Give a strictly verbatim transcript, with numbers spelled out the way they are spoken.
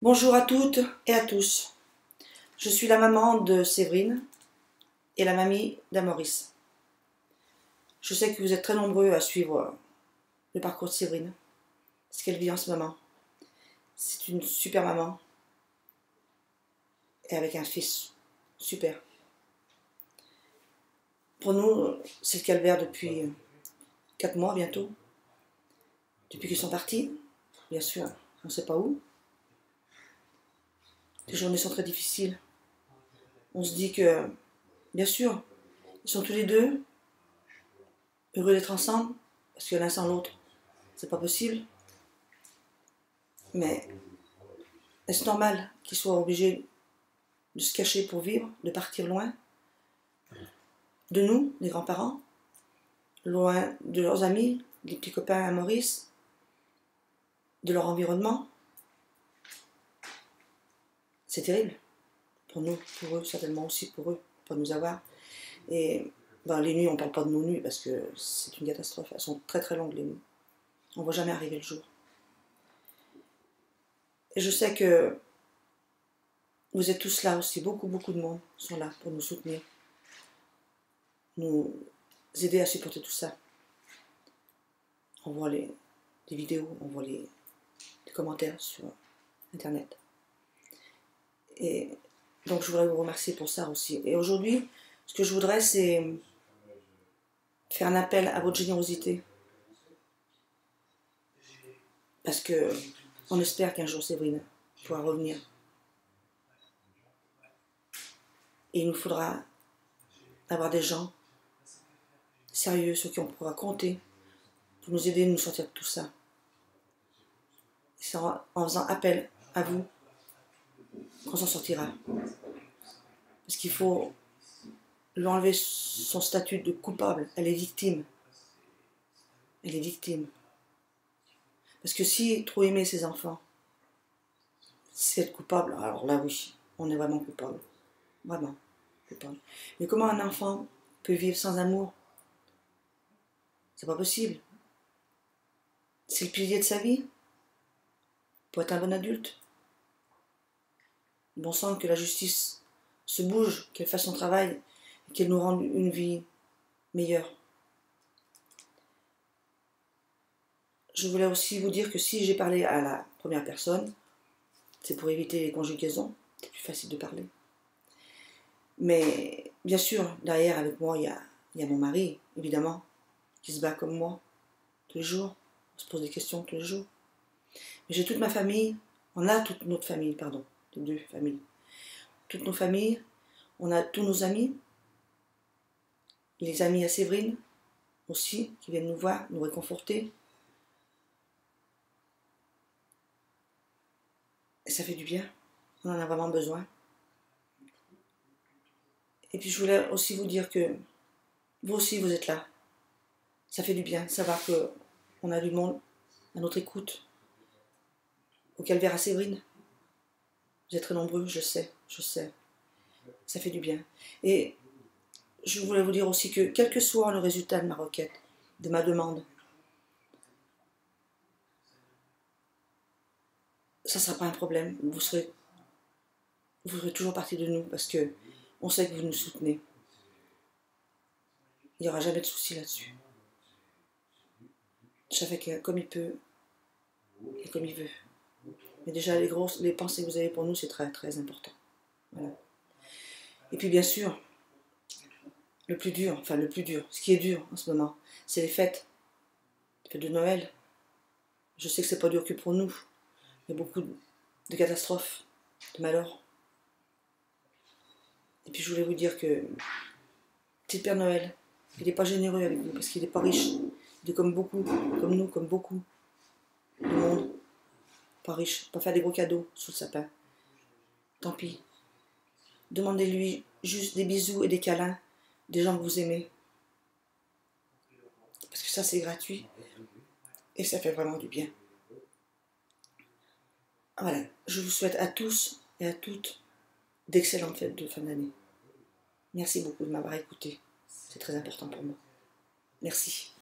Bonjour à toutes et à tous. Je suis la maman de Séverine et la mamie d'Amaurice. Je sais que vous êtes très nombreux à suivre le parcours de Séverine, ce qu'elle vit en ce moment. C'est une super maman et avec un fils super. Pour nous, c'est le calvaire depuis quatre mois bientôt. Depuis qu'ils sont partis, bien sûr, on ne sait pas où. Les journées sont très difficiles. On se dit que, bien sûr, ils sont tous les deux heureux d'être ensemble, parce que l'un sans l'autre, c'est pas possible. Mais est-ce normal qu'ils soient obligés de se cacher pour vivre, de partir loin de nous, les grands-parents, loin de leurs amis, des petits copains à Maurice, de leur environnement? C'est terrible. Pour nous, pour eux, certainement aussi pour eux, pour nous avoir. Et ben, les nuits, on ne parle pas de nos nuits parce que c'est une catastrophe. Elles sont très très longues les nuits. On ne voit jamais arriver le jour. Et je sais que vous êtes tous là aussi. Beaucoup, beaucoup de monde sont là pour nous soutenir, nous aider à supporter tout ça. On voit les, les vidéos, on voit les, les commentaires sur Internet. Et donc je voudrais vous remercier pour ça aussi. Et aujourd'hui, ce que je voudrais, c'est faire un appel à votre générosité. Parce que on espère qu'un jour Séverine pourra revenir. Et il nous faudra avoir des gens sérieux, sur qui on pourra compter pour nous aider à nous sortir de tout ça. C'est en, en faisant appel à vous qu'on s'en sortira. Parce qu'il faut lui enlever son statut de coupable. Elle est victime. Elle est victime. Parce que si trop aimer ses enfants, c'est être coupable, alors là oui, on est vraiment coupable. Vraiment coupable. Mais comment un enfant peut vivre sans amour? C'est pas possible. C'est le pilier de sa vie. Pour être un bon adulte. Bon sang que la justice se bouge, qu'elle fasse son travail, et qu'elle nous rende une vie meilleure. Je voulais aussi vous dire que si j'ai parlé à la première personne, c'est pour éviter les conjugaisons, c'est plus facile de parler. Mais bien sûr, derrière, avec moi, il y a, il y a mon mari, évidemment, qui se bat comme moi, tous les jours, on se pose des questions tous les jours. Mais j'ai toute ma famille, on a toute notre famille, pardon, les deux familles. Toutes nos familles, on a tous nos amis, les amis à Séverine aussi, qui viennent nous voir, nous réconforter. Et ça fait du bien, on en a vraiment besoin. Et puis je voulais aussi vous dire que vous aussi vous êtes là. Ça fait du bien, savoir qu'on a du monde à notre écoute. Au calvaire à Séverine. Vous êtes très nombreux, je sais, je sais. Ça fait du bien. Et je voulais vous dire aussi que, quel que soit le résultat de ma requête, de ma demande, ça ne sera pas un problème. Vous serez, vous ferez toujours partie de nous parce que on sait que vous nous soutenez. Il n'y aura jamais de souci là-dessus. Chacun comme il peut et comme il veut. Mais déjà, les grosses, les pensées que vous avez pour nous, c'est très très important. Voilà. Et puis bien sûr, le plus dur, enfin le plus dur, ce qui est dur en ce moment, c'est les fêtes. Les fêtes de Noël. Je sais que c'est pas dur que pour nous. Il y a beaucoup de catastrophes, de malheurs. Et puis je voulais vous dire que petit Père Noël, il n'est pas généreux avec vous parce qu'il n'est pas riche. Il est comme beaucoup, comme nous, comme beaucoup du monde. Pas riche, pas faire des gros cadeaux sous le sapin. Tant pis. Demandez-lui juste des bisous et des câlins des gens que vous aimez. Parce que ça, c'est gratuit. Et ça fait vraiment du bien. Voilà. Je vous souhaite à tous et à toutes d'excellentes fêtes de fin d'année. Merci beaucoup de m'avoir écouté. C'est très important pour moi. Merci.